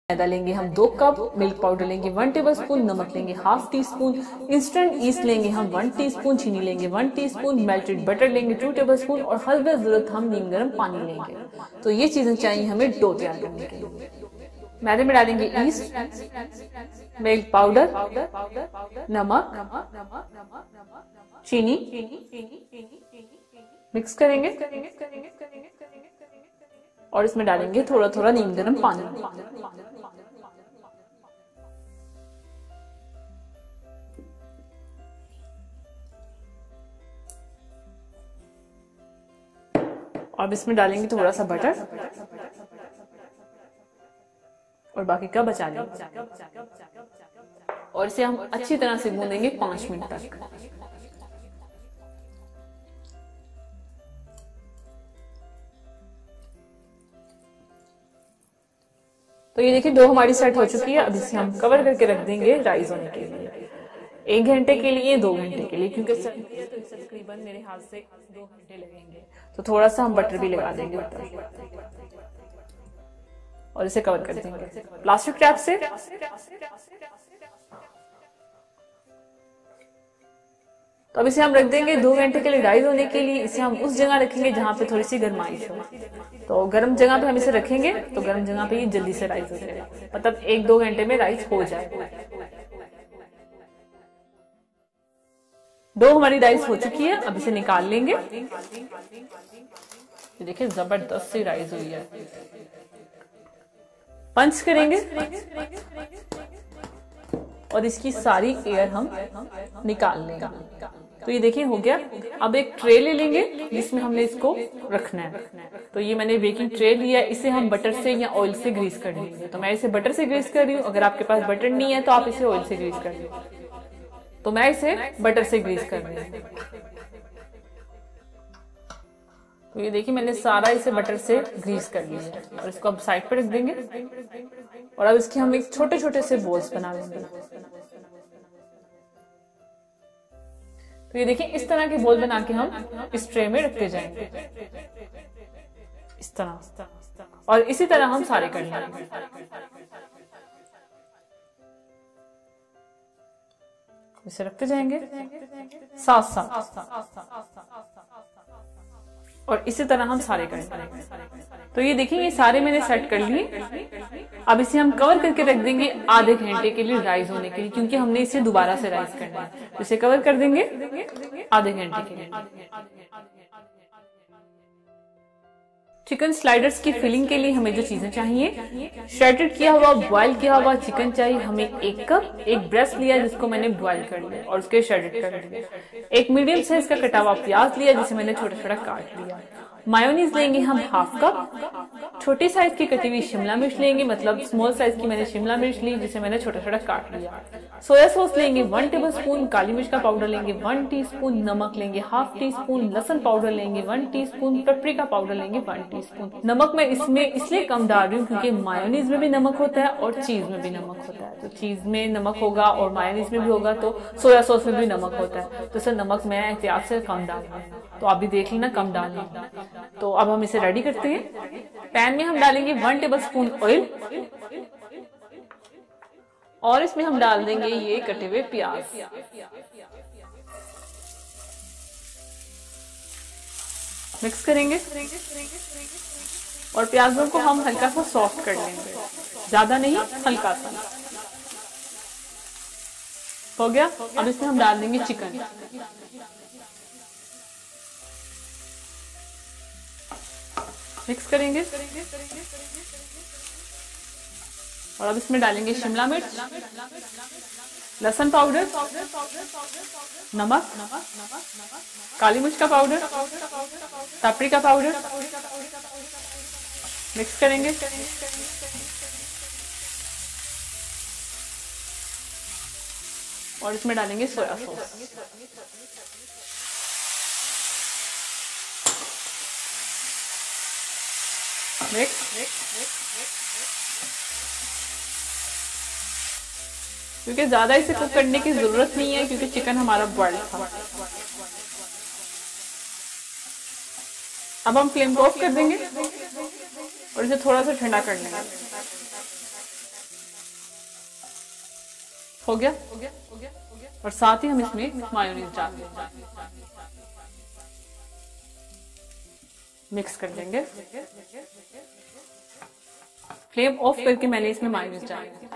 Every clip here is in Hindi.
मैदा लेंगे हम 2 कप, मिल्क पाउडर लेंगे 1 टेबलस्पून, नमक लेंगे half teaspoon, instant yeast लेंगे हम 1 टीस्पून, चीनी लेंगे 1 टीस्पून, मेल्टेड बटर लेंगे 2 टेबलस्पून और हल्का जरूरत हम नीम गर्म पानी लेंगे। तो ये चीजें चाहिए हमें डो तैयार करने के लिए। मैदे में डालेंगे ईस्ट, मिल्क पाउडर, नमक, चीनी, मिक्स करेंगे और इसमें डालेंगे थोड़ा थोड़ा नीम गर्म पानी। और इसमें डालेंगे थोड़ा सा बटर और बाकी का बचा लेंगे और इसे हम अच्छी तरह से गूंदेंगे 5 मिनट तक। तो ये देखिए डो हमारी सेट हो चुकी है। अब इसे हम कवर करके रख देंगे राइस होने के लिए 1 घंटे के लिए, 2 घंटे के लिए, क्योंकि तकरीबन मेरे हाथ से 2 घंटे लगेंगे। तो थोड़ा सा हम बटर भी लगा देंगे ऊपर और इसे कवर कर देंगे प्लास्टिक रैप से। तो अब इसे हम रख देंगे 2 घंटे के लिए राइस होने के लिए। इसे हम उस जगह रखेंगे जहां पे थोड़ी सी गर्माइश हो। तो गर्म जगह पे हम इसे रखेंगे तो गर्म जगह पे ये जल्दी से राइस हो जाएगा, मतलब 1-2 घंटे में राइस हो जाएगा। डो हमारी राइस हो चुकी है, अब इसे निकाल लेंगे। देखिए जबरदस्त सी राइस हुई है। पंच करेंगे और इसकी सारी एयर हम निकाल लेंगे। तो ये देखिए हो गया। अब एक ट्रे ले लेंगे जिसमें हमने इसको रखना है। तो ये मैंने बेकिंग ट्रे लिया, इसे हम बटर से या ऑयल से ग्रीस कर लेंगे। तो मैं इसे बटर से ग्रीस कर रही हूँ, अगर आपके पास बटर नहीं है तो आप इसे ऑयल से ग्रीस कर लीजिए। तो मैं इसे बटर से ग्रीस कर रही हूँ। तो ये देखिए मैंने सारा इसे बटर से ग्रीस कर लिया है और इसको अब साइड पे रख देंगे और अब इसके हम एक छोटे छोटे से बॉल्स बना लेंगे। तो ये देखिए इस तरह के बॉल बना के हम इस ट्रे में रखते जाएंगे इस तरह, और इसी तरह हम सारे कर लेंगे। इसे रखते जाएंगे साथ साथ और इसी तरह हम सारे करेंगे। तो ये देखिए ये सारे मैंने सेट कर लिए। अब इसे हम कवर करके रख देंगे आधे घंटे के लिए राइस होने के लिए, क्योंकि हमने इसे दोबारा से राइस करना है। तो इसे कवर कर देंगे आधे घंटे के लिए। चिकन स्लाइडर्स की फिलिंग के लिए हमें जो चीजें चाहिए, श्रेडेड किया हुआ बॉयल किया हुआ चिकन चाहिए हमें 1 कप, एक ब्रेस्ट लिया जिसको मैंने बॉयल कर लिया और उसके श्रेडेड कर लिया, एक मीडियम साइज का कटा हुआ प्याज लिया जिसे मैंने छोटा छोटा काट लिया, मायोनीज लेंगे हम हाफ कप, छोटी साइज की कटी हुई शिमला मिर्च लेंगे, मतलब स्मॉल साइज की मैंने शिमला मिर्च ली जिसे मैंने छोटा छोटा काट लिया, सोया सॉस लेंगे 1 टेबलस्पून, काली मिर्च का पाउडर लेंगे 1 टीस्पून, नमक लेंगे हाफ टी स्पून, लहसुन पाउडर लेंगे 1 टीस्पून, पेपरिका पाउडर लेंगे 1 टीस्पून। नमक मैं इसमें इसलिए कम डाल रही हूँ क्योंकि मायोनीज में भी नमक होता है और चीज में भी नमक होता है। तो चीज में नमक होगा और मायोनीज में भी होगा, तो सोया सॉस में भी नमक होता है, तो सर नमक मैं एहतियात से कम डाल रही हूँ। तो आप भी देख लेना कम डालना। तो अब हम इसे रेडी करते हैं। पैन में हम डालेंगे 1 टेबलस्पून ऑयल और इसमें हम डाल देंगे ये कटे हुए प्याज। मिक्स करेंगे और प्याजों को हम हल्का सा सॉफ्ट कर लेंगे, ज्यादा नहीं हल्का सा। हो गया। अब इसमें हम डाल देंगे चिकन। मिक्स करेंगे और अब इसमें डालेंगे शिमला मिर्च, लहसुन पाउडर, नमक, काली मिर्च का पाउडर, पेपरिका पाउडर। मिक्स करेंगे और इसमें डालेंगे सोया सॉस। मिक्स। क्योंकि ज्यादा इसे कुक करने की जरूरत नहीं है क्योंकि चिकन हमारा बॉइल्ड था। अब हम फ्लेम को ऑफ कर देंगे और इसे थोड़ा सा ठंडा कर लेंगे। हो गया। और साथ ही हम इसमें मायोनीज डाल देंगे, मिक्स कर देंगे। फ्लेम ऑफ करके मैंने इसमें मायोनीज डाल दिया।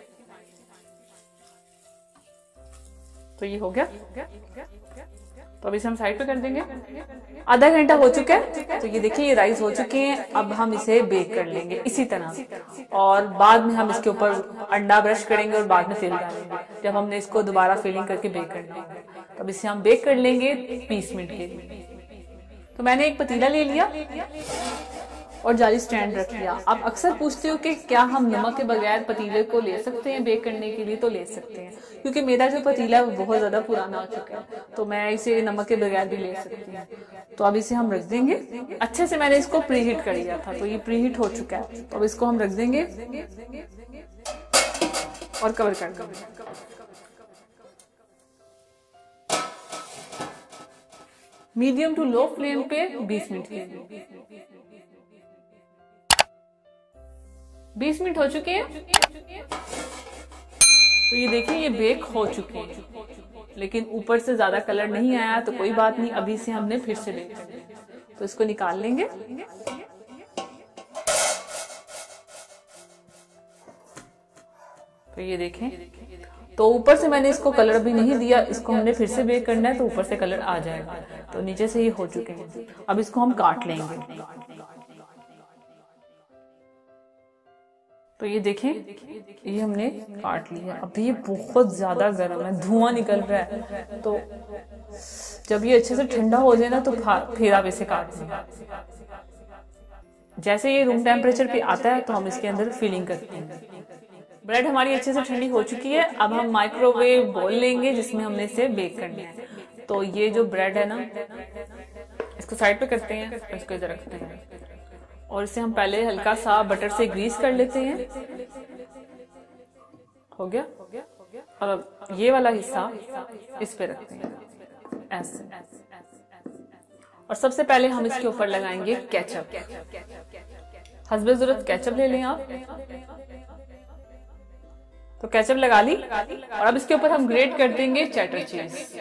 तो ये हो गया। तो अभी इसे हम साइड पे कर देंगे। आधा घंटा हो चुका है। तो ये देखिए ये राइस हो चुके हैं। अब हम इसे बेक कर लेंगे इसी तरह, और बाद में हम इसके ऊपर अंडा ब्रश करेंगे और बाद में फिल डालेंगे जब हमने इसको दोबारा फिलिंग करके बेक कर लेंगे। तो अब इसे हम बेक कर लेंगे 20 मिनट के लिए। तो मैंने एक पतीला ले लिया और जाली स्टैंड रख लिया। आप अक्सर पूछते हो कि क्या हम नमक के बगैर पतीले को ले सकते हैं बेक करने के लिए? तो ले सकते हैं, क्योंकि मेरा जो पतीला है वो बहुत ज्यादा पुराना हो चुका है, तो मैं इसे नमक के बगैर भी ले सकती हूँ। तो अब इसे हम रख देंगे। अच्छे से मैंने इसको प्रीहीट कर लिया था, तो ये प्रीहीट हो चुका है। तो अब इसको हम रख देंगे और कवर कर देंगे। मीडियम टू लो फ्लेम पे 20 मिनट के लिए। 20 मिनट हो चुके हैं। तो ये देखिए ये बेक हो चुके हैं, लेकिन ऊपर से ज्यादा कलर नहीं आया, तो कोई बात नहीं, अभी से हमने फिर से बेक करना है। तो इसको निकाल लेंगे। तो ये देखें, तो ऊपर से मैंने इसको कलर भी नहीं दिया, इसको हमने फिर से बेक करना है, तो ऊपर से कलर आ जाएगा। तो नीचे से ये हो चुके हैं। अब इसको हम काट लेंगे। तो ये देखें, ये हमने काट लिया। अभी ये बहुत ज्यादा गर्म है, धुआं निकल रहा है। तो जब ये अच्छे से ठंडा हो जाए ना, तो फिर आप इसे काट लेंगे। जैसे ये रूम टेम्परेचर पे आता है, तो हम इसके अंदर फिलिंग करते हैं। ब्रेड हमारी अच्छे से ठंडी हो चुकी है। अब हम माइक्रोवेव बोल लेंगे जिसमें हमने इसे बेक करना है। तो ये जो ब्रेड है ना, इसको साइड पे करते हैं, इसको इधर रखते हैं, और इसे हम पहले हल्का सा बटर से ग्रीस कर लेते हैं। हो गया। और अब ये वाला हिस्सा इस पे रखते हैं ऐसे। और सबसे पहले हम इसके ऊपर लगाएंगे केचप। हस्बे जरूरत केचप ले लें आप। तो केचप लगा ली, और अब इसके ऊपर हम ग्रेट कर देंगे चेडर चीज।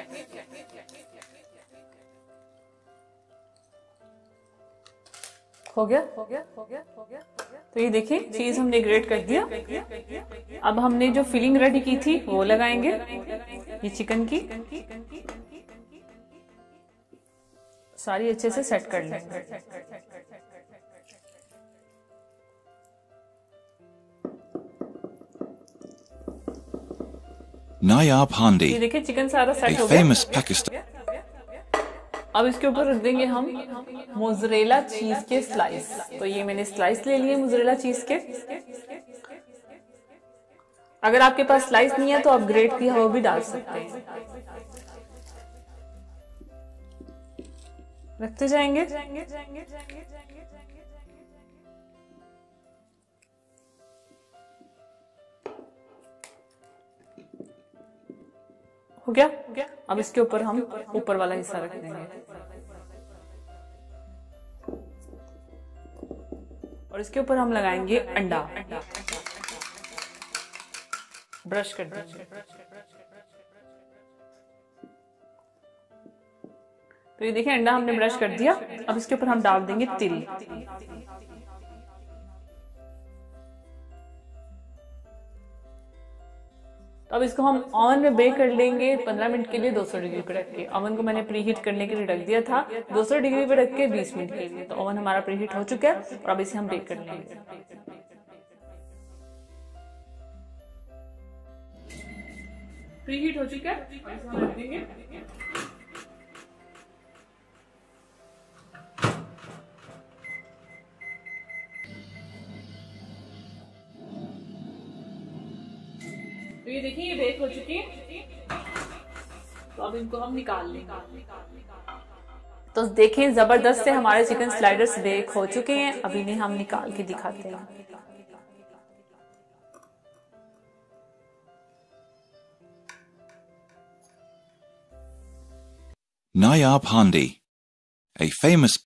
हो गया। तो ये देखिए चीज हमने ग्रेट कर दिया। अब हमने जो फिलिंग रेडी की थी वो लगाएंगे, ये चिकन की सारी अच्छे से सेट कर लेंगे। Nayab Handi, ये देखिए चिकन सारा सेट a हो गया। famous Pakistan. अब इसके ऊपर रख देंगे हम मोज़रेला चीज के स्लाइस। तो ये मैंने स्लाइस ले लिए मोज़रेला चीज के। अगर आपके पास स्लाइस नहीं है तो आप ग्रेट किया हुआ भी डाल सकते हैं। रखते जाएंगे। हो गया। अब इसके ऊपर हम ऊपर वाला हिस्सा रख देंगे, और इसके ऊपर हम लगाएंगे अंडा। ब्रश कर देंगे। तो ये देखिए अंडा हमने ब्रश कर दिया। अब इसके ऊपर हम डाल देंगे तिल। अब इसको हम ओवन में बेक कर लेंगे 15 मिनट के लिए 200 डिग्री पे रख के। ओवन को मैंने प्रीहीट करने के लिए रख दिया था 200 डिग्री पे रख के 20 मिनट के लिए। तो ओवन हमारा प्रीहीट हो चुका है, और अब इसे हम बेक कर लेंगे। प्रीहीट हो चुका है, इसे हम रख देंगे। तो ये देखिए ये बेक हो चुकी है। तो अब इनको हम निकाल लेंगे। तो देखें जबरदस्त से हमारे चिकन स्लाइडर्स बेक हो चुके हैं। अभी इन्हें हम निकाल के दिखाते हैं। Nayab Handi, a famous